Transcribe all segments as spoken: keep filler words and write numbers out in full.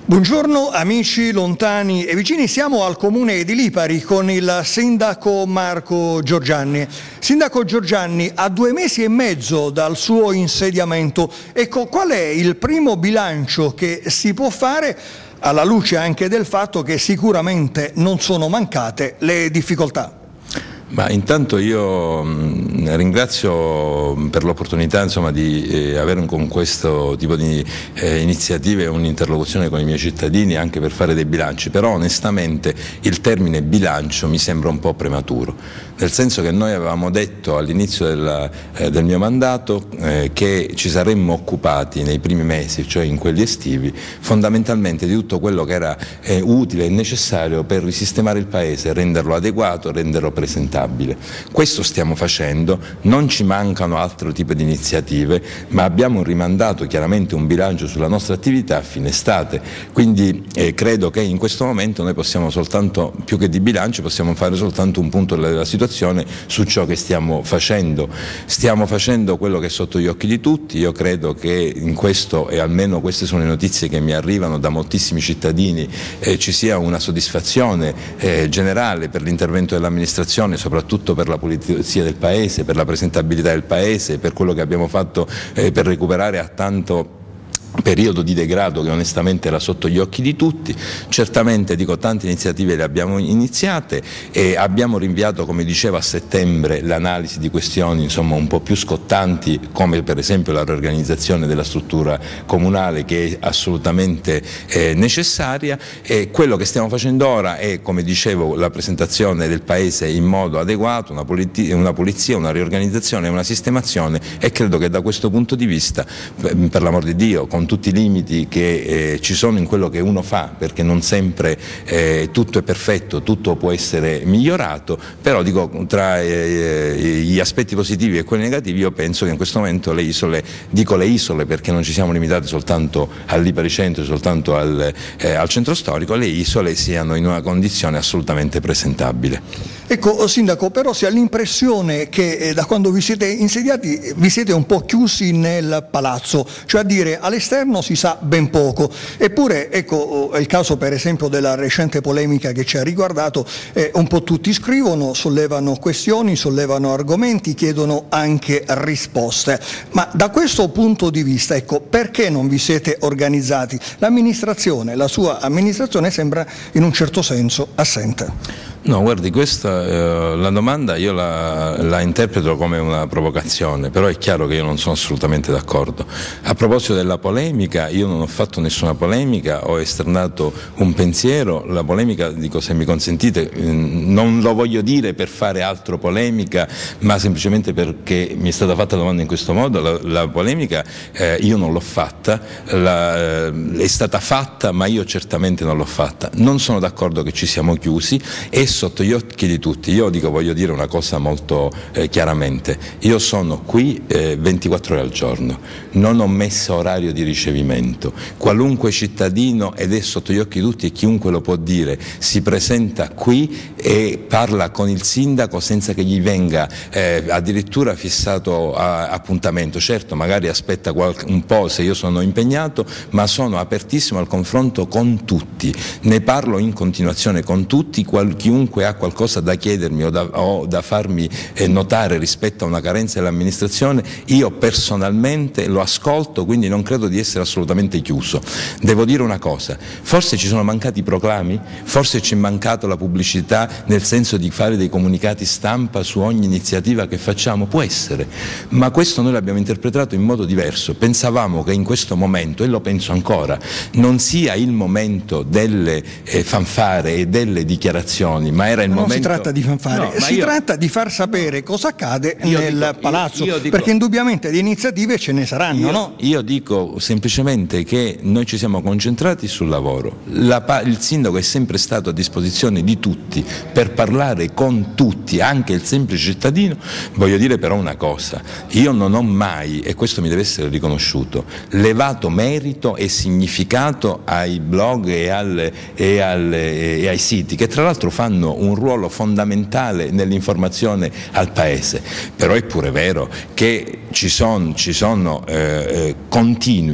Buongiorno amici lontani e vicini, siamo al comune di Lipari con il sindaco Marco Giorgianni. Sindaco Giorgianni, a due mesi e mezzo dal suo insediamento, ecco, qual è il primo bilancio che si può fare alla luce anche del fatto che sicuramente non sono mancate le difficoltà? Ma intanto io mh, ringrazio per l'opportunità insomma, di eh, avere con questo tipo di eh, iniziative un'interlocuzione con i miei cittadini anche per fare dei bilanci, però onestamente il termine bilancio mi sembra un po' prematuro, nel senso che noi avevamo detto all'inizio del, eh, del mio mandato eh, che ci saremmo occupati nei primi mesi, cioè in quelli estivi, fondamentalmente di tutto quello che era eh, utile e necessario per risistemare il Paese, renderlo adeguato, renderlo presentabile. Questo stiamo facendo, non ci mancano altro tipo di iniziative, ma abbiamo rimandato chiaramente un bilancio sulla nostra attività a fine estate, quindi eh, credo che in questo momento noi possiamo soltanto, più che di bilancio, possiamo fare soltanto un punto della situazione su ciò che stiamo facendo. Stiamo facendo quello che è sotto gli occhi di tutti, io credo che in questo, e almeno queste sono le notizie che mi arrivano da moltissimi cittadini, eh, ci sia una soddisfazione eh, generale per l'intervento dell'amministrazione, soprattutto per la pulizia del Paese, per la presentabilità del Paese, per quello che abbiamo fatto eh, per recuperare a tanto periodo di degrado che onestamente era sotto gli occhi di tutti. Certamente, dico, tante iniziative le abbiamo iniziate e abbiamo rinviato, come dicevo, a settembre l'analisi di questioni insomma un po' più scottanti, come per esempio la riorganizzazione della struttura comunale, che è assolutamente eh, necessaria, e quello che stiamo facendo ora è, come dicevo, la presentazione del Paese in modo adeguato, una, pulizia, una, pulizia, una riorganizzazione, una sistemazione, e credo che da questo punto di vista, per l'amor di Dio, con tutti i limiti che eh, ci sono in quello che uno fa, perché non sempre eh, tutto è perfetto, tutto può essere migliorato, però dico, tra eh, gli aspetti positivi e quelli negativi, io penso che in questo momento le isole, dico le isole perché non ci siamo limitati soltanto al Lipari Centro, soltanto al, eh, al centro storico, le isole siano in una condizione assolutamente presentabile. Ecco, sindaco, però si ha l'impressione che eh, da quando vi siete insediati vi siete un po' chiusi nel palazzo, cioè a dire all'esterno si sa ben poco, eppure ecco, è il caso per esempio della recente polemica che ci ha riguardato, eh, un po' tutti scrivono, sollevano questioni, sollevano argomenti, chiedono anche risposte, ma da questo punto di vista, ecco, perché non vi siete organizzati? L'amministrazione, la sua amministrazione sembra in un certo senso assente. No, guardi, questa eh, la domanda io la, la interpreto come una provocazione, però è chiaro che io non sono assolutamente d'accordo. A proposito della polemica, io non ho fatto nessuna polemica, ho esternato un pensiero. La polemica, dico, se mi consentite, eh, non lo voglio dire per fare altro polemica, ma semplicemente perché mi è stata fatta la domanda in questo modo. La, la polemica eh, io non l'ho fatta, la, eh, è stata fatta, ma io certamente non l'ho fatta. Non sono d'accordo che ci siamo chiusi, e sotto gli occhi di tutti. Io dico, voglio dire una cosa molto eh, chiaramente: io sono qui eh, ventiquattro ore al giorno, non ho messo orario di ricevimento. Qualunque cittadino, ed è sotto gli occhi di tutti e chiunque lo può dire, si presenta qui e parla con il sindaco senza che gli venga eh, addirittura fissato a, appuntamento. Certo, magari aspetta qualche, un po' se io sono impegnato, ma sono apertissimo al confronto con tutti, ne parlo in continuazione con tutti. Qual, chiunque ha qualcosa da chiedermi o da, o da farmi eh, notare rispetto a una carenza dell'amministrazione, io personalmente lo ascolto, quindi non credo di essere assolutamente chiuso. Devo dire una cosa: forse ci sono mancati i proclami, forse ci è mancata la pubblicità, nel senso di fare dei comunicati stampa su ogni iniziativa che facciamo, può essere, ma questo noi l'abbiamo interpretato in modo diverso. Pensavamo che in questo momento, e lo penso ancora, non sia il momento delle eh, fanfare e delle dichiarazioni, ma era il non momento... si tratta di fanfare, no, si io... tratta di far sapere cosa accade nel dico, palazzo, io, io dico, perché indubbiamente di iniziative ce ne saranno, io, no? Io dico semplicemente che noi ci siamo concentrati sul lavoro. La, il sindaco è sempre stato a disposizione di tutti per parlare con tutti, anche il semplice cittadino. Voglio dire però una cosa: io non ho mai, e questo mi deve essere riconosciuto, levato merito e significato ai blog e, al, e, al, e ai siti, che tra l'altro fanno un ruolo fondamentale nell'informazione al Paese. Però è pure vero che ci sono, ci sono eh, continui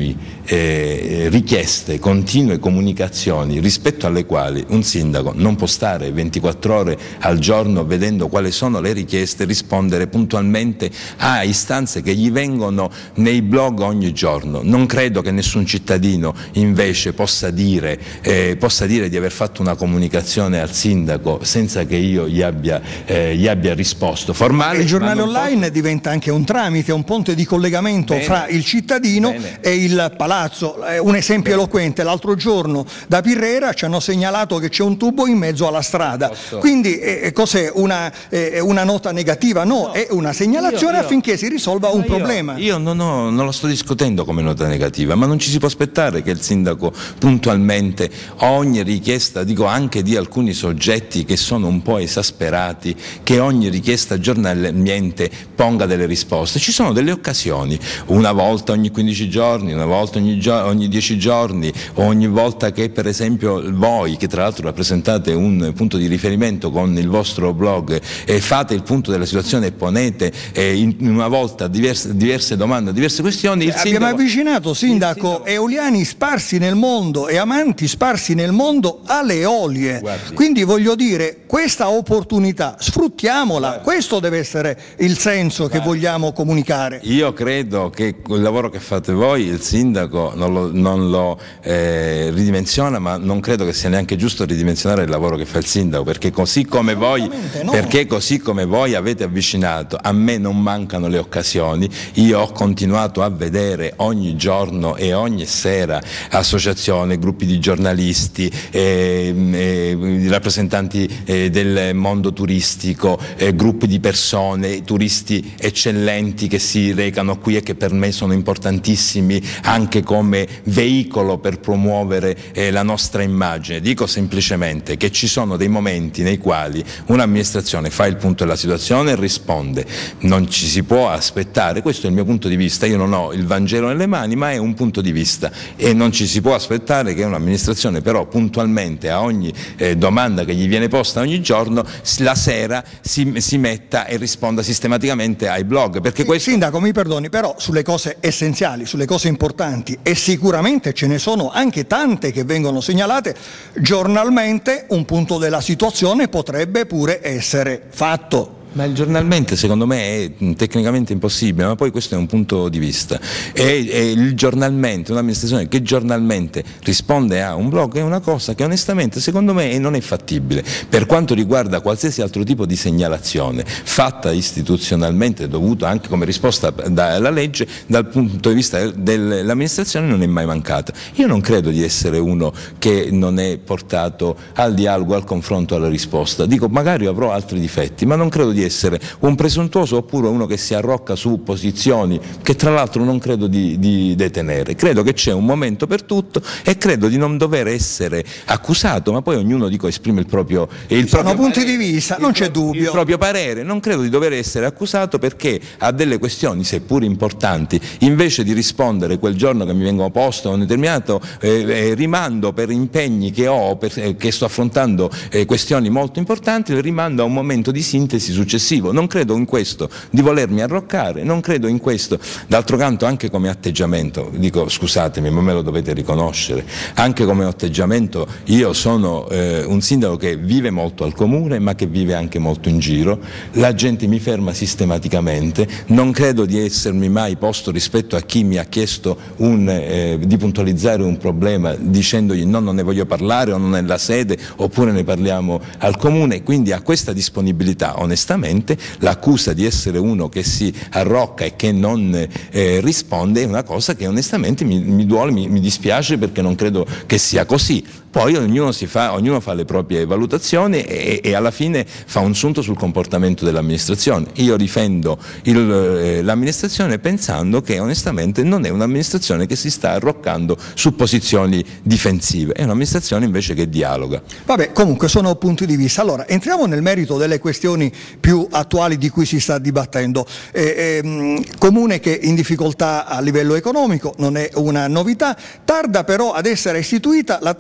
eh, richieste, continue comunicazioni rispetto alle quali un sindaco non può stare ventiquattro ore al giorno vedendo quali sono le richieste, rispondere puntualmente a istanze che gli vengono nei blog ogni giorno. Non credo che nessun cittadino invece possa dire, eh, possa dire di aver fatto una comunicazione al sindaco senza che io gli abbia, eh, gli abbia risposto. Formale, il giornale online posso... diventa anche un tramite, un ponte di collegamento Bene. fra il cittadino Bene. e il palazzo. Un esempio Bene. eloquente: l'altro giorno da Pirrera ci hanno segnalato che c'è un tubo in mezzo alla strada. Posso... Quindi eh, cos'è? Una, eh, una nota negativa? No, no, è una segnalazione io, io, affinché si risolva un io, problema. Io non, ho, non lo sto discutendo come nota negativa, ma non ci si può aspettare che il sindaco puntualmente ogni richiesta, dico anche di alcuni soggetti che sono un po' esasperati, che ogni richiesta giornalmente ponga delle risposte. Ci sono delle occasioni, una volta ogni quindici giorni, una volta ogni, ogni dieci giorni, ogni volta che per esempio voi, che tra l'altro rappresentate un punto di riferimento con il vostro blog, e fate il punto della situazione e ponete eh, in una volta diverse, diverse domande, diverse questioni. Il Abbiamo sindaco, avvicinato, sindaco, sindaco eoliani sparsi nel mondo e amanti sparsi nel mondo alle eolie. Guardi. Quindi voglio dire, questa opportunità sfruttiamola. Guardi. Questo deve essere il senso Guardi. che vogliamo comunicare. Io credo che il lavoro che fate voi, il sindaco non lo, non lo eh, ridimensiona, ma non credo che sia neanche giusto ridimensionare il lavoro che fa il sindaco, perché così come voi, no. perché così come voi avete avvicinato, a me non mancano le occasioni. Io ho continuato a vedere ogni giorno e ogni sera associazioni, gruppi di giornalisti, eh, eh, rappresentanti eh, del mondo turistico, eh, gruppi di persone, turisti eccellenti che si recano qui e che per me sono importantissimi anche come veicolo per promuovere eh, la nostra immagine. Dico semplicemente che ci sono dei momenti nei quali un'amministrazione fa il punto della situazione e risponde. Non ci si può aspettare, questo è il mio punto di vista, io non ho il Vangelo nelle mani, ma è un punto di vista, e non ci si può aspettare che un'amministrazione però puntualmente a ogni eh, domanda che gli viene posta ogni giorno la sera si, si metta e risponda sistematicamente ai blog, perché sì, questo... Sindaco, mi perdoni, però sulle cose essenziali, sulle cose importanti, e sicuramente ce ne sono anche tante che vengono segnalate giornalmente, un punto della situazione potrebbe pure essere fatto. Ma il giornalmente secondo me è tecnicamente impossibile, ma poi questo è un punto di vista. E, e il giornalmente, un'amministrazione che giornalmente risponde a un blog è una cosa che onestamente secondo me non è fattibile. Per quanto riguarda qualsiasi altro tipo di segnalazione fatta istituzionalmente, dovuta anche come risposta dalla legge, dal punto di vista dell'amministrazione non è mai mancata. Io non credo di essere uno che non è portato al dialogo, al confronto, alla risposta. Dico, magari avrò altri difetti, ma non credo di essere un presuntuoso oppure uno che si arrocca su posizioni che tra l'altro non credo di, di detenere. Credo che c'è un momento per tutto e credo di non dover essere accusato, ma poi ognuno, dico, esprime il proprio, il Sono proprio punti parere, di vista, non c'è dubbio. Il proprio parere. Non credo di dover essere accusato perché a delle questioni, seppur importanti, invece di rispondere quel giorno che mi vengono posto a un determinato eh, eh, rimando per impegni che ho, per, eh, che sto affrontando eh, questioni molto importanti, le rimando a un momento di sintesi successivo. Non credo in questo di volermi arroccare, non credo in questo. D'altro canto, anche come atteggiamento, dico, scusatemi, ma me lo dovete riconoscere, anche come atteggiamento io sono eh, un sindaco che vive molto al comune, ma che vive anche molto in giro. La gente mi ferma sistematicamente, non credo di essermi mai posto rispetto a chi mi ha chiesto un, eh, di puntualizzare un problema dicendogli no, non ne voglio parlare, o non è la sede, oppure ne parliamo al comune. Quindi a questa disponibilità, onestamente, l'accusa di essere uno che si arrocca e che non eh, risponde è una cosa che onestamente mi, mi duole, mi, mi dispiace, perché non credo che sia così. Poi ognuno, si fa, ognuno fa le proprie valutazioni e, e alla fine fa un sunto sul comportamento dell'amministrazione. Io difendo eh, l'amministrazione pensando che onestamente non è un'amministrazione che si sta arroccando su posizioni difensive, è un'amministrazione invece che dialoga. Vabbè, comunque sono punti di vista. Allora, entriamo nel merito delle questioni più attuali di cui si sta dibattendo. Eh, ehm, comune che in difficoltà a livello economico, non è una novità, tarda però ad essere istituita la tassa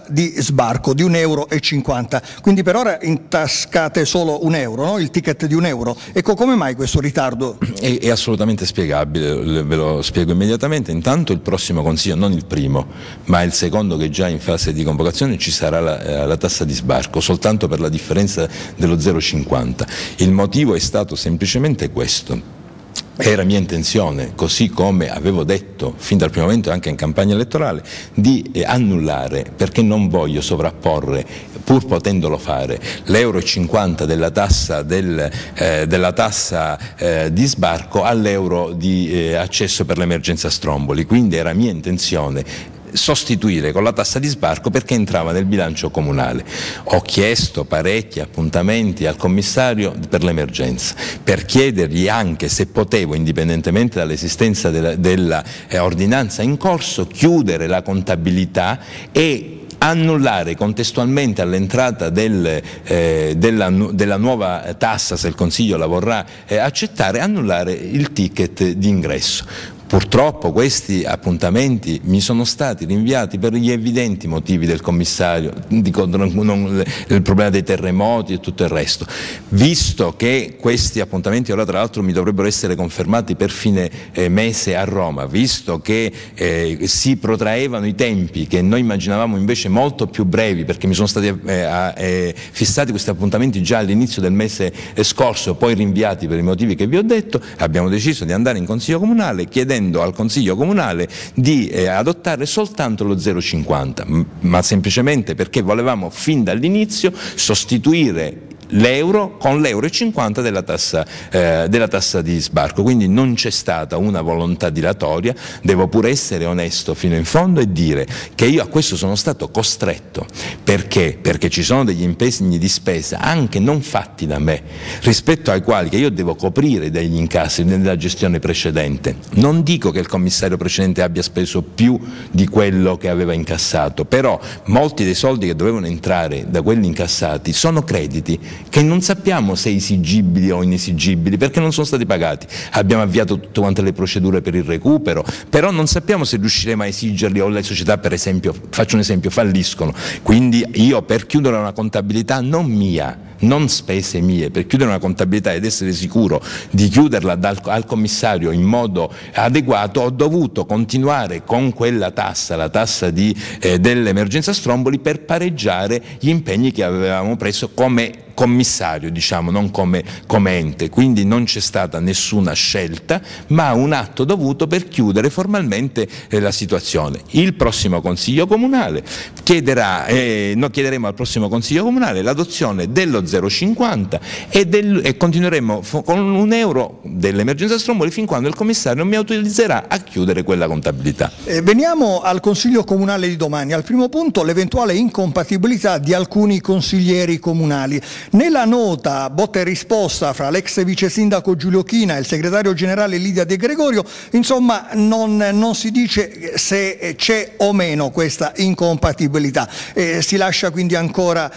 di sbarco di un euro e cinquanta, quindi per ora intascate solo un euro, no? Il ticket di un euro. Ecco, come mai questo ritardo? È, è assolutamente spiegabile, ve lo spiego immediatamente. Intanto il prossimo consiglio, non il primo, ma il secondo, che è già in fase di convocazione, ci sarà la, la tassa di sbarco, soltanto per la differenza dello zero virgola cinquanta. Il motivo è stato semplicemente questo. Era mia intenzione, così come avevo detto fin dal primo momento anche in campagna elettorale, di eh, annullare, perché non voglio sovrapporre, pur potendolo fare, l'euro e cinquanta della tassa, del, eh, della tassa eh, di sbarco all'euro di eh, accesso per l'emergenza Stromboli. Quindi era mia intenzione sostituire con la tassa di sbarco, perché entrava nel bilancio comunale. Ho chiesto parecchi appuntamenti al commissario per l'emergenza per chiedergli anche se potevo, indipendentemente dall'esistenza della, della eh, ordinanza in corso, chiudere la contabilità e annullare contestualmente all'entrata del, eh, della, della nuova tassa, se il Consiglio la vorrà eh, accettare, annullare il ticket di ingresso. Purtroppo questi appuntamenti mi sono stati rinviati per gli evidenti motivi del commissario, dico, non, non, il problema dei terremoti e tutto il resto. Visto che questi appuntamenti ora tra l'altro mi dovrebbero essere confermati per fine eh, mese a Roma, visto che eh, si protraevano i tempi che noi immaginavamo invece molto più brevi, perché mi sono stati eh, eh, fissati questi appuntamenti già all'inizio del mese scorso, poi rinviati per i motivi che vi ho detto, abbiamo deciso di andare in Consiglio Comunale chiedendo al Consiglio Comunale di eh, adottare soltanto lo zero virgola cinquanta, ma semplicemente perché volevamo fin dall'inizio sostituire l'euro con l'euro e cinquanta della tassa, eh, della tassa di sbarco. Quindi non c'è stata una volontà dilatoria. Devo pure essere onesto fino in fondo e dire che io a questo sono stato costretto. Perché? Perché ci sono degli impegni di spesa anche non fatti da me, rispetto ai quali che io devo coprire degli incassi nella gestione precedente. Non dico che il commissario precedente abbia speso più di quello che aveva incassato, però molti dei soldi che dovevano entrare da quelli incassati sono crediti che non sappiamo se esigibili o inesigibili, perché non sono stati pagati. Abbiamo avviato tutte quante le procedure per il recupero, però non sappiamo se riusciremo a esigerli o le società, per esempio, faccio un esempio, falliscono. Quindi io, per chiudere una contabilità non mia, non spese mie, per chiudere una contabilità ed essere sicuro di chiuderla dal, al commissario in modo adeguato, ho dovuto continuare con quella tassa, la tassa di, eh, dell'emergenza Stromboli, per pareggiare gli impegni che avevamo preso come commissario, diciamo, non come, come ente. Quindi non c'è stata nessuna scelta, ma un atto dovuto per chiudere formalmente eh, la situazione. Il prossimo Consiglio Comunale chiederà, eh, no, chiederemo al prossimo Consiglio Comunale l'adozione dello zero virgola cinquanta e, del, e continueremo con un euro dell'emergenza Stromboli fin quando il commissario non mi autorizzerà a chiudere quella contabilità. Eh, veniamo al Consiglio Comunale di domani. Al primo punto, l'eventuale incompatibilità di alcuni consiglieri comunali. Nella nota botta e risposta fra l'ex vice sindaco Giulio China e il segretario generale Lidia De Gregorio, insomma, non, non si dice se c'è o meno questa incompatibilità. Eh, si lascia quindi ancora,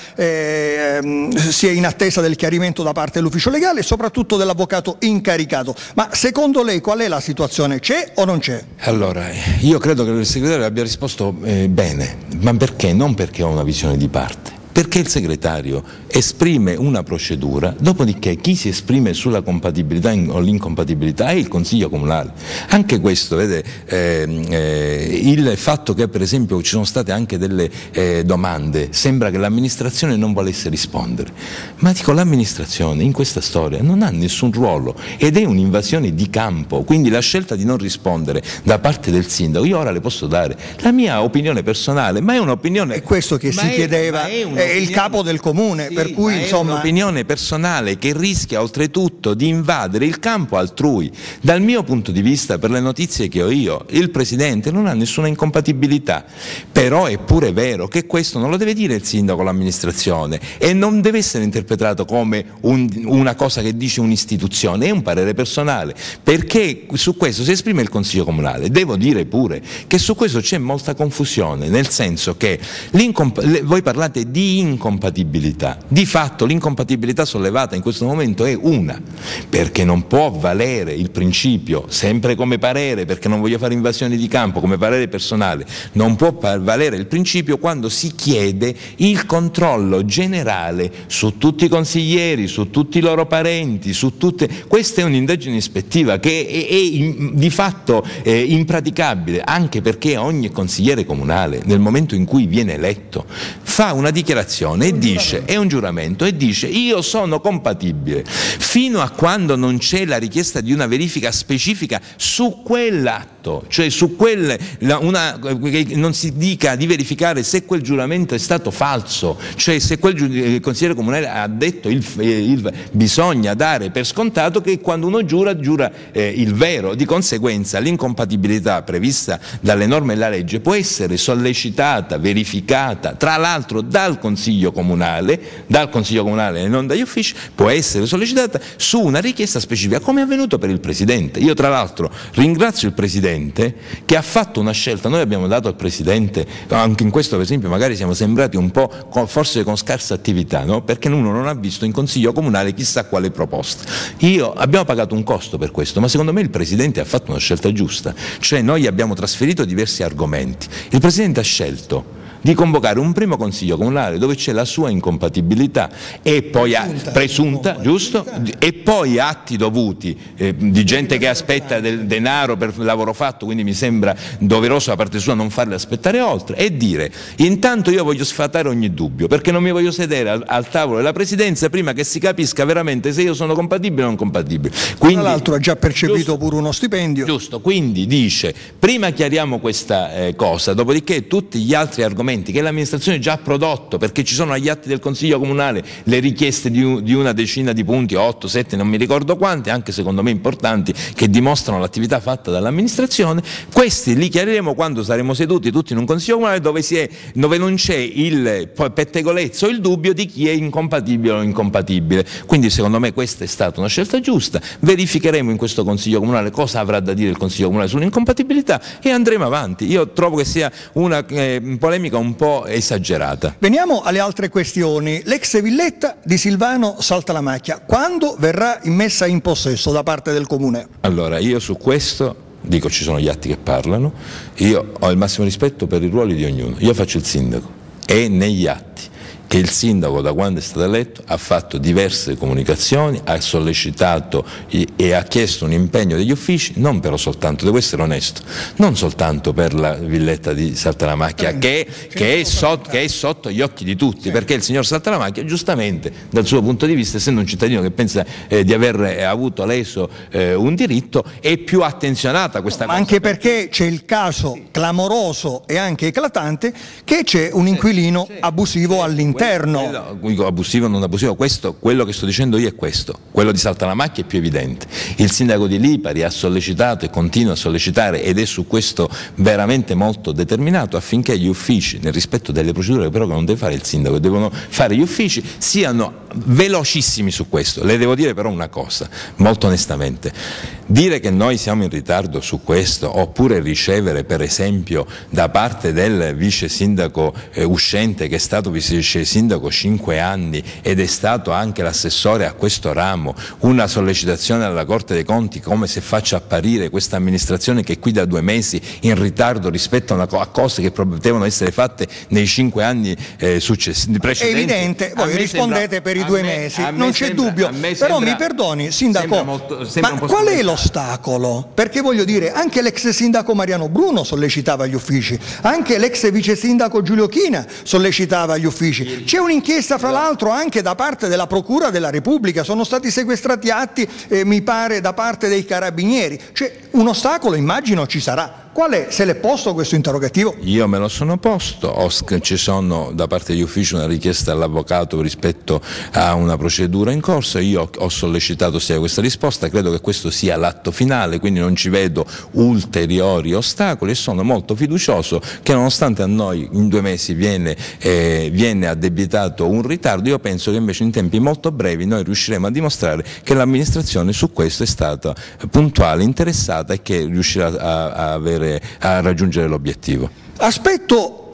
eh, si è in attesa del chiarimento da parte dell'ufficio legale e soprattutto dell'avvocato incaricato. Ma secondo lei qual è la situazione? C'è o non c'è? Allora, io credo che il segretario abbia risposto eh, bene, ma perché? Non perché ho una visione di parte. Perché il segretario esprime una procedura, dopodiché chi si esprime sulla compatibilità o l'incompatibilità è il Consiglio Comunale. Anche questo, vede, eh, eh, il fatto che per esempio ci sono state anche delle eh, domande, sembra che l'amministrazione non volesse rispondere, ma dico, l'amministrazione in questa storia non ha nessun ruolo ed è un'invasione di campo, quindi la scelta di non rispondere da parte del sindaco, io ora le posso dare la mia opinione personale, ma è un'opinione... È questo che si è, chiedeva... È è il capo del comune, sì, per cui insomma... è un'opinione personale che rischia oltretutto di invadere il campo altrui. Dal mio punto di vista, per le notizie che ho io, il Presidente non ha nessuna incompatibilità, però è pure vero che questo non lo deve dire il sindaco o l'amministrazione e non deve essere interpretato come un, una cosa che dice un'istituzione, è un parere personale, perché su questo si esprime il Consiglio Comunale. Devo dire pure che su questo c'è molta confusione, nel senso che voi parlate di incompatibilità, Di fatto l'incompatibilità sollevata in questo momento è una, perché non può valere il principio, sempre come parere, perché non voglio fare invasioni di campo, come parere personale, non può valere il principio quando si chiede il controllo generale su tutti i consiglieri, su tutti i loro parenti, su tutte. Questa è un'indagine ispettiva che è, è in, di fatto è impraticabile, anche perché ogni consigliere comunale nel momento in cui viene eletto fa una dichiarazione e dice, è un giuramento, e dice io sono compatibile, fino a quando non c'è la richiesta di una verifica specifica su quell'atto, cioè su quel, una, non si dica di verificare se quel giuramento è stato falso, cioè se quel consigliere comunale ha detto il, il, bisogna dare per scontato che quando uno giura, giura eh, il vero. Di conseguenza l'incompatibilità prevista dalle norme della legge può essere sollecitata, verificata, tra l'altro dal Consiglio Comunale, dal Consiglio Comunale e non dagli uffici, può essere sollecitata su una richiesta specifica, come è avvenuto per il Presidente. Io tra l'altro ringrazio il Presidente che ha fatto una scelta. Noi abbiamo dato al Presidente, anche in questo per esempio magari siamo sembrati un po' con, forse con scarsa attività, no? Perché uno non ha visto in Consiglio Comunale chissà quale proposta. Io abbiamo pagato un costo per questo, ma secondo me il Presidente ha fatto una scelta giusta, cioè noi abbiamo trasferito diversi argomenti. Il Presidente ha scelto di convocare un primo Consiglio Comunale dove c'è la sua incompatibilità e poi presunta, presunta giusto? E poi atti dovuti eh, di gente che aspetta del denaro per il lavoro fatto, quindi mi sembra doveroso da parte sua non farle aspettare oltre, e dire intanto io voglio sfatare ogni dubbio, perché non mi voglio sedere al, al tavolo della Presidenza prima che si capisca veramente se io sono compatibile o non compatibile. Quindi, tra l'altro ha già percepito giusto, pure uno stipendio. Giusto, quindi dice prima chiariamo questa eh, cosa, dopodiché tutti gli altri argomenti che l'amministrazione già ha prodotto, perché ci sono agli atti del Consiglio Comunale le richieste di, di una decina di punti, otto, sette, non mi ricordo quanti, anche secondo me importanti, che dimostrano l'attività fatta dall'amministrazione. Questi li chiariremo quando saremo seduti tutti in un Consiglio Comunale dove, si è, dove non c'è il pettegolezzo o il dubbio di chi è incompatibile o incompatibile. Quindi secondo me questa è stata una scelta giusta. Verificheremo in questo Consiglio Comunale cosa avrà da dire il Consiglio Comunale sull'incompatibilità e andremo avanti. Io trovo che sia una eh, polemica un po' esagerata. Veniamo alle altre questioni. L'ex villetta di Silvano Saltalamacchia, quando verrà immessa in possesso da parte del Comune? Allora, io su questo dico, ci sono gli atti che parlano, io ho il massimo rispetto per i ruoli di ognuno, io faccio il sindaco e negli atti che il sindaco da quando è stato eletto ha fatto diverse comunicazioni, ha sollecitato e ha chiesto un impegno degli uffici, non però soltanto, devo essere onesto, non soltanto per la villetta di Saltalamacchia che, che, è sotto, che è sotto gli occhi di tutti, perché il signor Saltalamacchia giustamente dal suo punto di vista, essendo un cittadino che pensa eh, di aver eh, avuto leso eh, un diritto, è più attenzionata a questa Ma cosa. Anche perché c'è il caso clamoroso e anche eclatante che c'è un inquilino abusivo all'interno. Quello, quello, abusivo o non abusivo, questo, quello che sto dicendo io è questo, quello di Saltalamacchia è più evidente. Il sindaco di Lipari ha sollecitato e continua a sollecitare, ed è su questo veramente molto determinato, affinché gli uffici, nel rispetto delle procedure però che non deve fare il sindaco, devono fare gli uffici, siano velocissimi su questo. Le devo dire però una cosa, molto onestamente, dire che noi siamo in ritardo su questo, oppure ricevere per esempio da parte del vice sindaco eh, uscente, che è stato vice sindaco cinque anni ed è stato anche l'assessore a questo ramo, una sollecitazione alla Corte dei Conti come se faccia apparire questa amministrazione che è qui da due mesi in ritardo rispetto a, una, a cose che potevano essere fatte nei cinque anni eh, successivi, precedenti. È evidente, voi rispondete sembra, per i due me, mesi, non c'è sembra, dubbio, però sembra, mi perdoni sindaco, molto, ma qual è l'ostacolo? Perché voglio dire, anche l'ex sindaco Mariano Bruno sollecitava gli uffici, anche l'ex vice sindaco Giulio China sollecitava gli uffici. C'è un'inchiesta fra l'altro anche da parte della Procura della Repubblica, sono stati sequestrati atti eh, mi pare da parte dei carabinieri, cioè un ostacolo immagino ci sarà. Qual è? Se l'è posto questo interrogativo? Io me lo sono posto, ho, ci sono da parte degli uffici una richiesta all'avvocato rispetto a una procedura in corso, io ho sollecitato sia questa risposta, credo che questo sia l'atto finale, quindi non ci vedo ulteriori ostacoli e sono molto fiducioso che nonostante a noi in due mesi viene, eh, viene addebitato un ritardo, io penso che invece in tempi molto brevi noi riusciremo a dimostrare che l'amministrazione su questo è stata puntuale, interessata e che riuscirà a, a avere a raggiungere l'obiettivo. Aspetto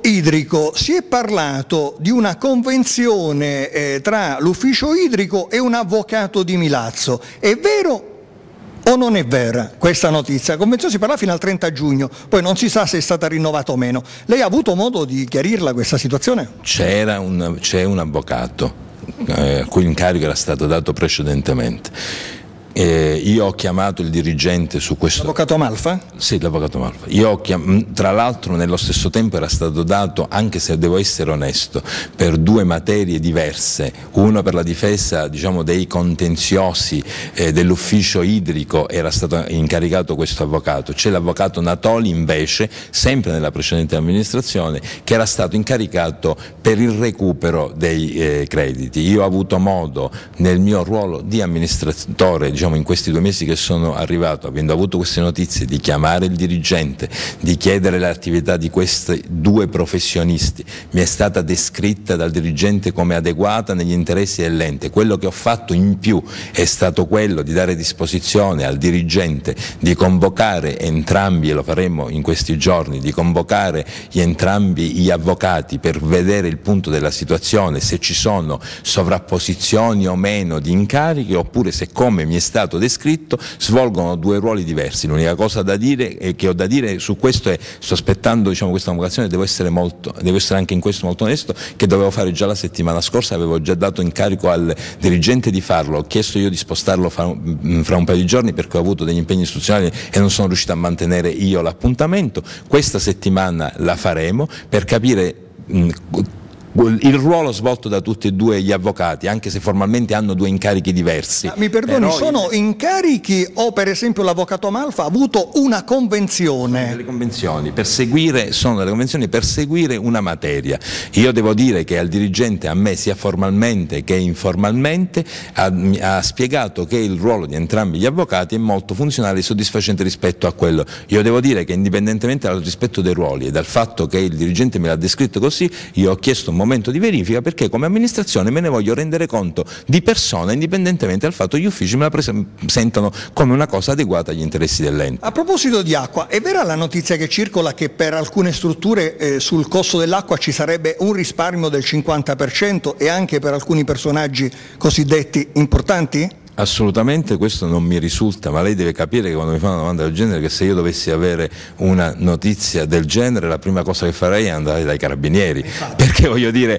idrico, si è parlato di una convenzione eh, tra l'ufficio idrico e un avvocato di Milazzo. È vero o non è vera questa notizia? La convenzione si parla fino al trenta giugno, poi non si sa se è stata rinnovata o meno. Lei ha avuto modo di chiarirla questa situazione? C'era un, c'è un avvocato eh, a cui l'incarico era stato dato precedentemente. Eh, io ho chiamato il dirigente su questo. L'avvocato Malfa? Sì, l'avvocato Malfa. Io ho chiam... Tra l'altro nello stesso tempo era stato dato, anche se devo essere onesto, per due materie diverse, uno per la difesa, diciamo, dei contenziosi eh, dell'ufficio idrico, era stato incaricato questo avvocato. C'è l'avvocato Natoli invece, sempre nella precedente amministrazione, che era stato incaricato per il recupero dei eh, crediti. Io ho avuto modo nel mio ruolo di amministratore, diciamo, in questi due mesi che sono arrivato, avendo avuto queste notizie, di chiamare il dirigente, di chiedere l'attività di questi due professionisti. Mi è stata descritta dal dirigente come adeguata negli interessi dell'ente. Quello che ho fatto in più è stato quello di dare disposizione al dirigente di convocare entrambi, e lo faremo in questi giorni, di convocare gli entrambi gli avvocati per vedere il punto della situazione, se ci sono sovrapposizioni o meno di incarichi, oppure se, come mi è stato descritto, svolgono due ruoli diversi. L'unica cosa da dire e che ho da dire su questo è, sto aspettando, diciamo, questa convocazione, devo essere molto, devo essere anche in questo molto onesto, che dovevo fare già la settimana scorsa, avevo già dato incarico al dirigente di farlo, ho chiesto io di spostarlo fra, fra un paio di giorni perché ho avuto degli impegni istituzionali e non sono riuscito a mantenere io l'appuntamento. Questa settimana la faremo per capire mh, il ruolo svolto da tutti e due gli avvocati, anche se formalmente hanno due incarichi diversi. Mi perdoni, Però sono il... incarichi o per esempio l'avvocato Malfa ha avuto una convenzione? Sono delle convenzioni per seguire, sono delle convenzioni per seguire una materia. Io devo dire che al dirigente, a me sia formalmente che informalmente, ha, ha spiegato che il ruolo di entrambi gli avvocati è molto funzionale e soddisfacente rispetto a quello. Io devo dire che indipendentemente dal rispetto dei ruoli e dal fatto che il dirigente me l'ha descritto così, io ho chiesto un momento di verifica perché come amministrazione me ne voglio rendere conto di persona, indipendentemente dal fatto che gli uffici me la presentano come una cosa adeguata agli interessi dell'ente. A proposito di acqua, è vera la notizia che circola che per alcune strutture eh, sul costo dell'acqua ci sarebbe un risparmio del cinquanta per cento e anche per alcuni personaggi cosiddetti importanti? Assolutamente questo non mi risulta, ma lei deve capire che quando mi fa una domanda del genere, che se io dovessi avere una notizia del genere, la prima cosa che farei è andare dai carabinieri, perché voglio dire,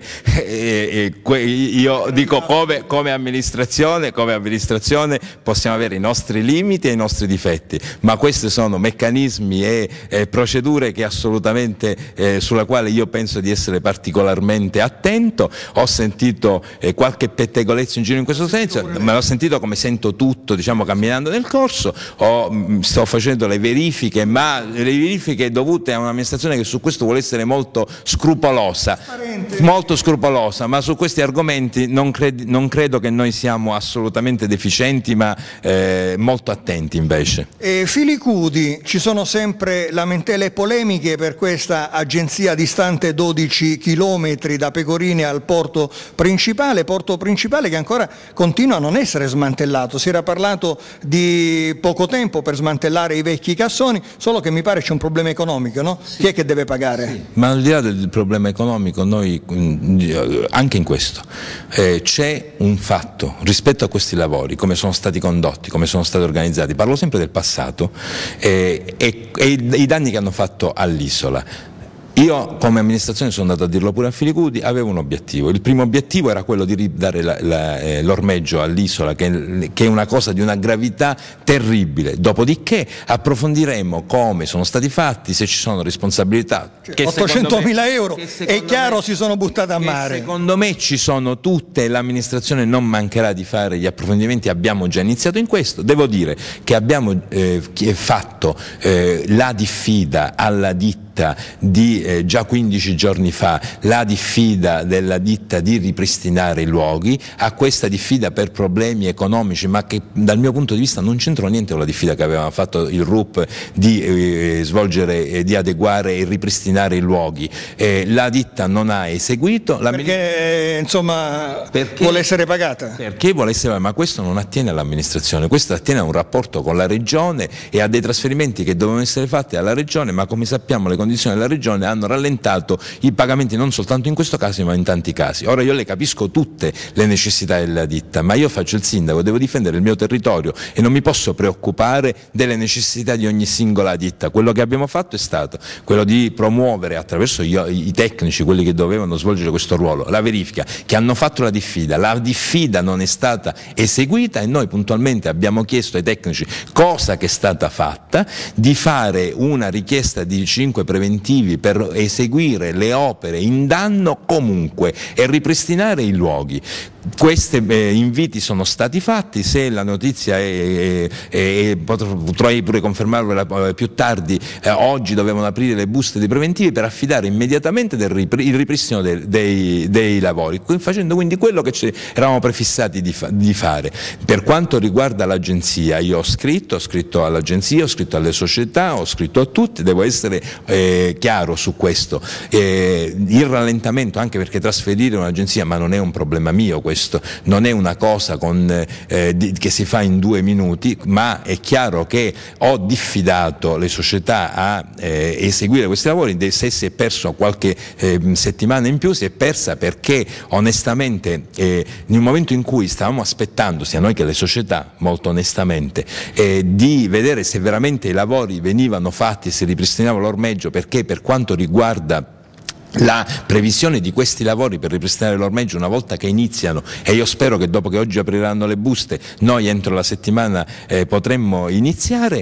eh, eh, io dico come, come amministrazione, come amministrazione possiamo avere i nostri limiti e i nostri difetti, ma questi sono meccanismi e eh, procedure che assolutamente, eh, sulla quale io penso di essere particolarmente attento. Ho sentito eh, qualche pettegolezzo in giro in questo senso, ma l'ho sentito come sento tutto, diciamo, camminando nel corso. Ho, sto facendo le verifiche, ma le verifiche dovute a un'amministrazione che su questo vuole essere molto scrupolosa, molto scrupolosa, ma su questi argomenti non, cred, non credo che noi siamo assolutamente deficienti, ma eh, molto attenti invece. E Filicudi, ci sono sempre lamentele e polemiche per questa agenzia distante dodici chilometri da Pecorine al porto principale, porto principale che ancora continua a non essere smantellato. Si era parlato di poco tempo per smantellare i vecchi cassoni, solo che mi pare c'è un problema economico, no? Sì. Chi è che deve pagare? Sì. Ma al di là del problema economico, noi anche in questo eh, c'è un fatto rispetto a questi lavori, come sono stati condotti, come sono stati organizzati. Parlo sempre del passato eh, e, e i danni che hanno fatto all'isola. Io come amministrazione, sono andato a dirlo pure a Filicudi, avevo un obiettivo. Il primo obiettivo era quello di ridare la, la, eh, l'ormeggio all'isola, che, che è una cosa di una gravità terribile. Dopodiché approfondiremo come sono stati fatti, se ci sono responsabilità. Cioè, ottocentomila euro, è chiaro, me, si sono buttate a mare. Secondo me ci sono tutte e l'amministrazione non mancherà di fare gli approfondimenti, abbiamo già iniziato in questo. Devo dire che abbiamo eh, fatto eh, la diffida alla ditta di eh, già quindici giorni fa, la diffida della ditta di ripristinare i luoghi, a questa diffida per problemi economici, ma che dal mio punto di vista non c'entrò niente con la diffida che aveva fatto il R U P di eh, svolgere, eh, di adeguare e ripristinare i luoghi. Eh, la ditta non ha eseguito. La perché eh, insomma perché, vuole essere pagata? Perché vuole essere pagata, ma questo non attiene all'amministrazione, questo attiene a un rapporto con la regione e a dei trasferimenti che dovevano essere fatti alla regione, ma come sappiamo le condizioni della regione hanno hanno rallentato i pagamenti non soltanto in questo caso ma in tanti casi. Ora io le capisco tutte le necessità della ditta, ma io faccio il sindaco, devo difendere il mio territorio e non mi posso preoccupare delle necessità di ogni singola ditta. Quello che abbiamo fatto è stato quello di promuovere attraverso gli, i tecnici, quelli che dovevano svolgere questo ruolo, la verifica, che hanno fatto la diffida, la diffida non è stata eseguita e noi puntualmente abbiamo chiesto ai tecnici, cosa che è stata fatta, di fare una richiesta di cinque preventivi per eseguire le opere in danno comunque e ripristinare i luoghi. Questi eh, inviti sono stati fatti, se la notizia è, è, è, potrei pure confermarvela più tardi, eh, oggi dovevano aprire le buste dei preventivi per affidare immediatamente del ripri- il ripristino dei, dei, dei lavori, facendo quindi quello che ci eravamo prefissati di, fa- di fare. Per quanto riguarda l'agenzia, io ho scritto, ho scritto all'agenzia, ho scritto alle società, ho scritto a tutti, devo essere eh, chiaro su questo. Eh, il rallentamento, anche perché trasferire un'agenzia, ma non è un problema mio questo, non è una cosa con, eh, di, che si fa in due minuti, ma è chiaro che ho diffidato le società a eh, eseguire questi lavori. Se si è perso qualche eh, settimana in più, si è persa perché onestamente eh, in un momento in cui stavamo aspettando, sia noi che le società, molto onestamente, eh, di vedere se veramente i lavori venivano fatti e si ripristinava l'ormeggio, perché per quanto riguarda la previsione di questi lavori per ripristinare l'ormeggio, una volta che iniziano, e io spero che dopo che oggi apriranno le buste noi entro la settimana eh, potremmo iniziare,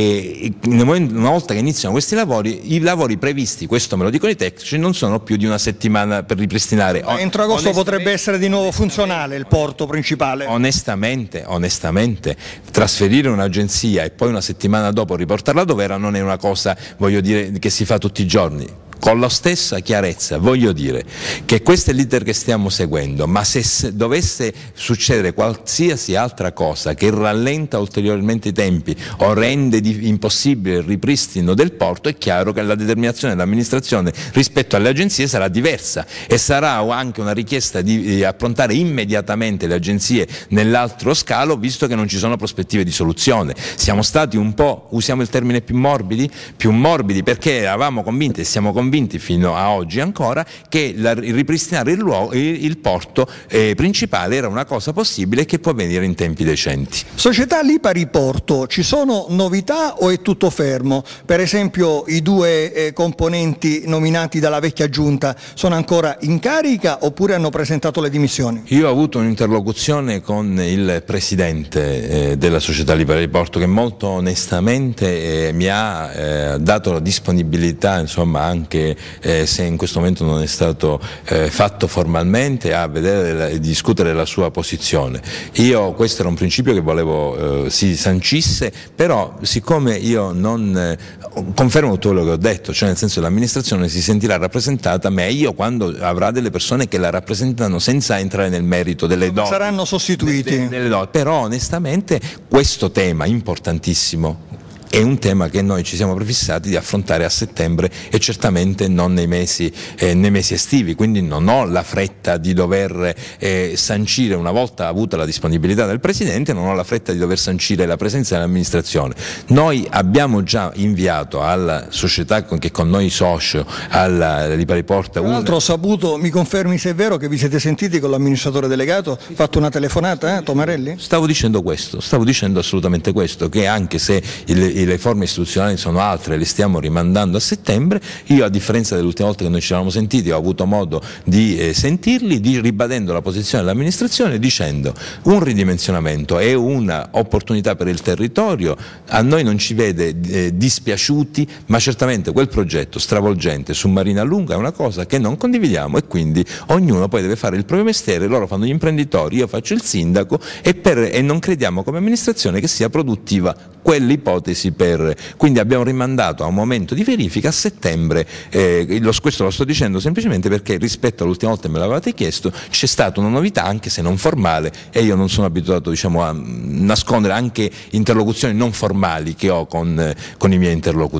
e nel momento, una volta che iniziano questi lavori, i lavori previsti, questo me lo dicono i tecnici, non sono più di una settimana per ripristinare. Ma entro agosto potrebbe essere di nuovo funzionale il porto principale? Onestamente, onestamente trasferire un'agenzia e poi una settimana dopo riportarla dove era non è una cosa, voglio dire, che si fa tutti i giorni. Con la stessa chiarezza voglio dire che questo è l'iter che stiamo seguendo, ma se dovesse succedere qualsiasi altra cosa che rallenta ulteriormente i tempi o rende di, impossibile il ripristino del porto, è chiaro che la determinazione dell'amministrazione rispetto alle agenzie sarà diversa e sarà anche una richiesta di, di approntare immediatamente le agenzie nell'altro scalo, visto che non ci sono prospettive di soluzione. Siamo stati un po', usiamo il termine più morbidi, più morbidi perché eravamo convinti e siamo convinti convinti fino a oggi ancora che la, ripristinare il, luogo, il, il porto eh, principale era una cosa possibile e che può avvenire in tempi decenti. Società Lipari Porto, ci sono novità o è tutto fermo? Per esempio i due eh, componenti nominati dalla vecchia giunta sono ancora in carica oppure hanno presentato le dimissioni? Io ho avuto un'interlocuzione con il presidente eh, della Società Lipari Porto che molto onestamente eh, mi ha eh, dato la disponibilità, insomma, anche Eh, se in questo momento non è stato eh, fatto formalmente, a vedere e discutere la sua posizione. Io questo era un principio che volevo eh, si sancisse, però siccome io non eh, confermo tutto quello che ho detto, cioè nel senso che l'amministrazione si sentirà rappresentata meglio quando avrà delle persone che la rappresentano senza entrare nel merito delle doti. Saranno sostituiti. Delle, delle doti. Però onestamente questo tema importantissimo è un tema che noi ci siamo prefissati di affrontare a settembre e certamente non nei mesi, eh, nei mesi estivi, quindi non ho la fretta di dover eh, sancire, una volta avuta la disponibilità del Presidente, non ho la fretta di dover sancire la presenza dell'amministrazione. Noi abbiamo già inviato alla società che con noi socio, alla Lipari Porto. Tra l'altro ho saputo, mi confermi se è vero, che vi siete sentiti con l'amministratore delegato, fatto una telefonata, eh, Tomarelli? Stavo dicendo questo, stavo dicendo assolutamente questo, che anche se il le forme istituzionali sono altre, le stiamo rimandando a settembre, io a differenza dell'ultima volta che noi ci eravamo sentiti ho avuto modo di eh, sentirli, di, ribadendo la posizione dell'amministrazione, dicendo un ridimensionamento è un'opportunità per il territorio, a noi non ci vede eh, dispiaciuti, ma certamente quel progetto stravolgente su Marina Lunga è una cosa che non condividiamo e quindi ognuno poi deve fare il proprio mestiere, loro fanno gli imprenditori, io faccio il sindaco e, per, e non crediamo come amministrazione che sia produttiva quell'ipotesi. Per, quindi abbiamo rimandato a un momento di verifica a settembre, eh, lo, questo lo sto dicendo semplicemente perché rispetto all'ultima volta che me l'avevate chiesto c'è stata una novità anche se non formale e io non sono abituato, diciamo, a nascondere anche interlocuzioni non formali che ho con, eh, con i miei interlocutori.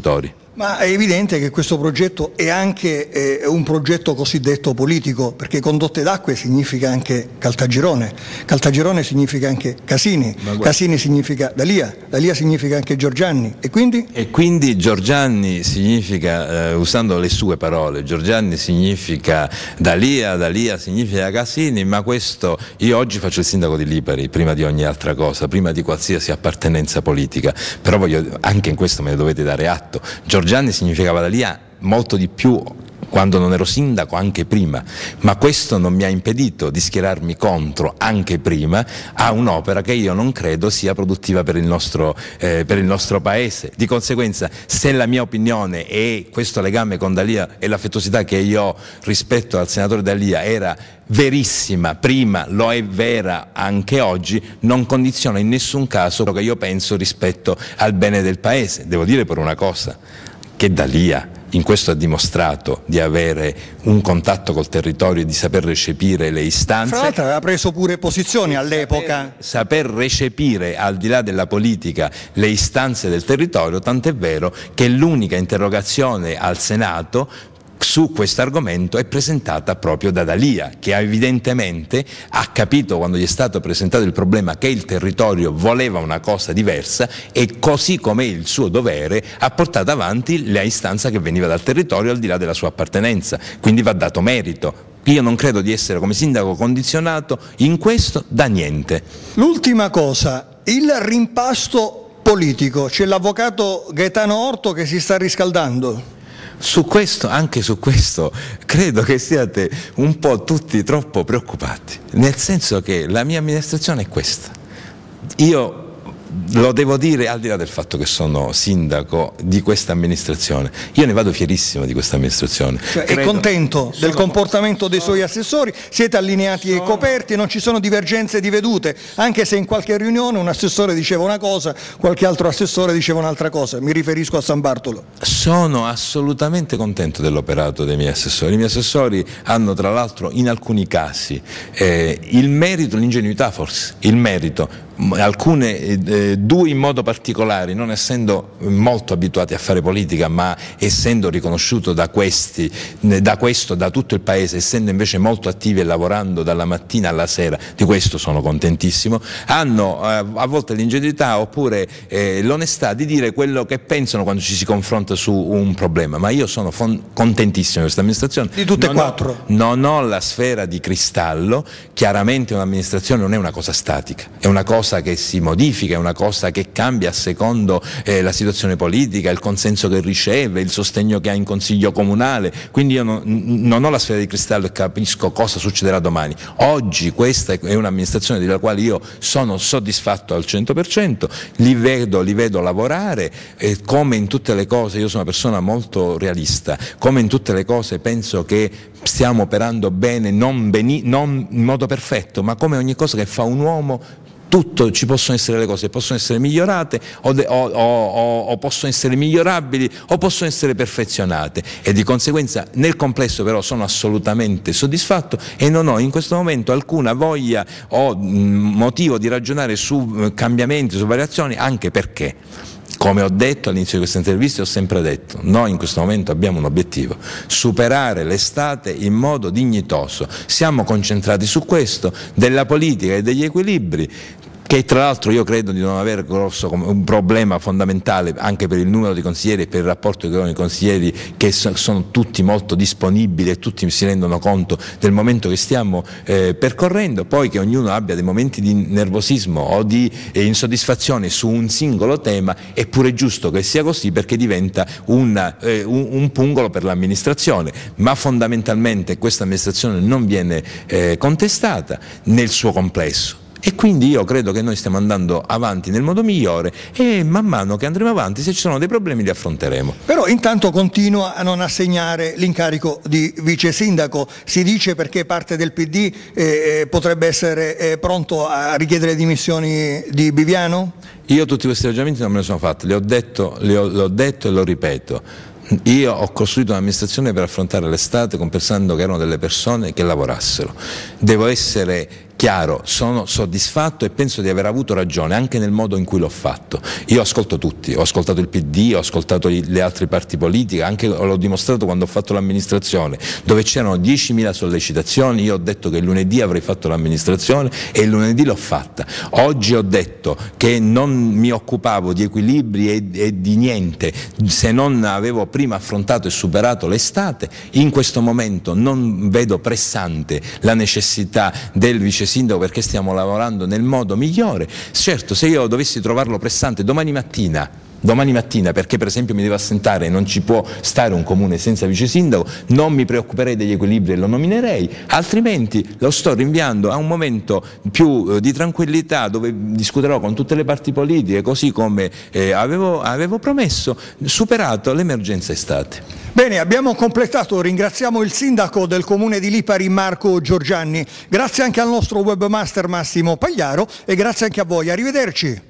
Ma è evidente che questo progetto è anche eh, un progetto cosiddetto politico, perché Condotte d'Acque significa anche Caltagirone, Caltagirone significa anche Casini, Casini significa D'Alia, D'Alia significa anche Giorgianni, e quindi? E quindi Giorgianni significa, eh, usando le sue parole, Giorgianni significa D'Alia, D'Alia significa Casini, ma questo, io oggi faccio il sindaco di Lipari, prima di ogni altra cosa, prima di qualsiasi appartenenza politica, però voglio, anche in questo me ne dovete dare atto, Giorgianni significava D'Alia molto di più quando non ero sindaco, anche prima, ma questo non mi ha impedito di schierarmi contro anche prima a un'opera che io non credo sia produttiva per il nostro, eh, per il nostro paese. Di conseguenza, se la mia opinione e questo legame con D'Alia e l'affettuosità che io ho rispetto al senatore D'Alia era verissima prima, lo è vera anche oggi, non condiziona in nessun caso quello che io penso rispetto al bene del paese. Devo dire per una cosa, che D'Alia in questo ha dimostrato di avere un contatto col territorio e di saper recepire le istanze. Fra l'altro aveva preso pure posizioni all'epoca. Saper, saper recepire al di là della politica le istanze del territorio, tant'è vero che l'unica interrogazione al Senato su questo argomento è presentata proprio da D'Alia, che evidentemente ha capito quando gli è stato presentato il problema che il territorio voleva una cosa diversa e così come il suo dovere ha portato avanti la istanza che veniva dal territorio al di là della sua appartenenza, quindi va dato merito. Io non credo di essere come sindaco condizionato in questo da niente. L'ultima cosa, il rimpasto politico, c'è l'avvocato Gaetano Orto che si sta riscaldando. Su questo, anche su questo, credo che siate un po' tutti troppo preoccupati, nel senso che la mia amministrazione è questa. Io lo devo dire al di là del fatto che sono sindaco di questa amministrazione, io ne vado fierissimo di questa amministrazione. Cioè, è contento del comportamento dei suoi assessori, siete allineati e coperti, non ci sono divergenze di vedute, anche se in qualche riunione un assessore diceva una cosa, qualche altro assessore diceva un'altra cosa, mi riferisco a San Bartolo. Sono assolutamente contento dell'operato dei miei assessori, i miei assessori hanno tra l'altro in alcuni casi eh, il merito, l'ingenuità forse, il merito, alcune, eh, due in modo particolare, non essendo molto abituati a fare politica ma essendo riconosciuto da questi, da questo, da tutto il paese, essendo invece molto attivi e lavorando dalla mattina alla sera, di questo sono contentissimo, hanno eh, a volte l'ingenuità oppure eh, l'onestà di dire quello che pensano quando ci si confronta su un problema, ma io sono contentissimo di questa amministrazione. Di tutte e non quattro? Ho, non ho la sfera di cristallo, chiaramente un'amministrazione non è una cosa statica, è una cosa che si modifica, è una cosa che cambia a secondo eh, la situazione politica, il consenso che riceve, il sostegno che ha in consiglio comunale, quindi io non, non ho la sfera di cristallo e capisco cosa succederà domani. Oggi questa è un'amministrazione della quale io sono soddisfatto al cento per cento, li vedo, li vedo lavorare, eh, come in tutte le cose, io sono una persona molto realista, come in tutte le cose penso che stiamo operando bene, non, beni, non in modo perfetto, ma come ogni cosa che fa un uomo, tutto, ci possono essere le cose che possono essere migliorate o, de, o, o, o possono essere migliorabili o possono essere perfezionate e di conseguenza nel complesso però sono assolutamente soddisfatto e non ho in questo momento alcuna voglia o mh, motivo di ragionare su mh, cambiamenti, su variazioni, anche perché, come ho detto all'inizio di questa intervista, ho sempre detto, noi in questo momento abbiamo un obiettivo, superare l'estate in modo dignitoso, siamo concentrati su questo, della politica e degli equilibri, che tra l'altro io credo di non avere grosso come un problema fondamentale anche per il numero di consiglieri e per il rapporto con i consiglieri che so, sono tutti molto disponibili e tutti si rendono conto del momento che stiamo eh, percorrendo, poi che ognuno abbia dei momenti di nervosismo o di eh, insoddisfazione su un singolo tema è pure giusto che sia così perché diventa una, eh, un, un pungolo per l'amministrazione, ma fondamentalmente questa amministrazione non viene eh, contestata nel suo complesso. E quindi io credo che noi stiamo andando avanti nel modo migliore e man mano che andremo avanti, se ci sono dei problemi li affronteremo. Però intanto continua a non assegnare l'incarico di vice sindaco, si dice perché parte del P D eh, potrebbe essere eh, pronto a richiedere dimissioni di Biviano? Io tutti questi ragionamenti non me ne sono fatti, li ho detto, li ho, l'ho detto e lo ripeto. Io ho costruito un'amministrazione per affrontare l'estate pensando che erano delle persone che lavorassero. Devo essere chiaro, sono soddisfatto e penso di aver avuto ragione anche nel modo in cui l'ho fatto. Io ascolto tutti, ho ascoltato il P D, ho ascoltato le altre parti politiche, anche l'ho dimostrato quando ho fatto l'amministrazione, dove c'erano diecimila sollecitazioni. Io ho detto che il lunedì avrei fatto l'amministrazione e il lunedì l'ho fatta. Oggi ho detto che non mi occupavo di equilibri e, e di niente se non avevo prima affrontato e superato l'estate. In questo momento non vedo pressante la necessità del vice sindaco perché stiamo lavorando nel modo migliore. Certo, se io dovessi trovarlo pressante domani mattina Domani mattina, perché per esempio mi devo assentare e non ci può stare un comune senza vice sindaco, non mi preoccuperei degli equilibri e lo nominerei, altrimenti lo sto rinviando a un momento più eh, di tranquillità, dove discuterò con tutte le parti politiche, così come eh, avevo, avevo promesso, superato l'emergenza estate. Bene, abbiamo completato, ringraziamo il sindaco del comune di Lipari Marco Giorgianni, grazie anche al nostro webmaster Massimo Pagliaro e grazie anche a voi, arrivederci.